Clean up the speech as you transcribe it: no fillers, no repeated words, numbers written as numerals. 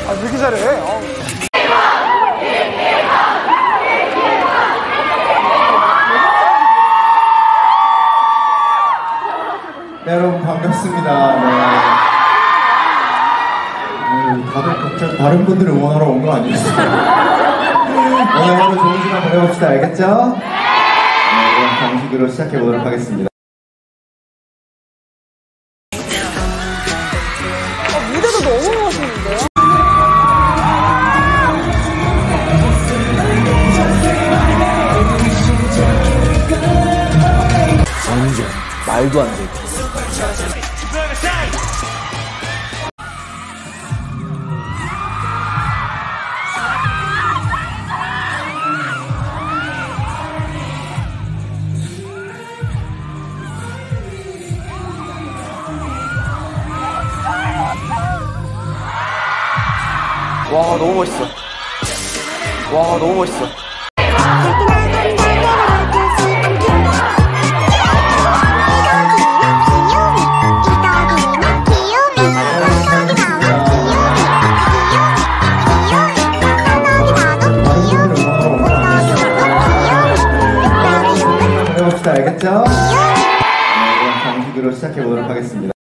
아, 왜 이렇게 잘해? 네, 여러분 반갑습니다. 네. 다들 각자 다른 분들을 응원하러 온 거 아니겠어요? 오늘 하루 좋은 시간 보내봅시다. 알겠죠? 네, 그럼 정식으로 시작해보도록 하겠습니다. 무대도 너무 멋있는데요? 완전 말도 안 돼. 와, 너무 멋있어. 와, 너무 멋있어. 알겠죠? 네, 그럼 정식으로 시작해보도록 하겠습니다.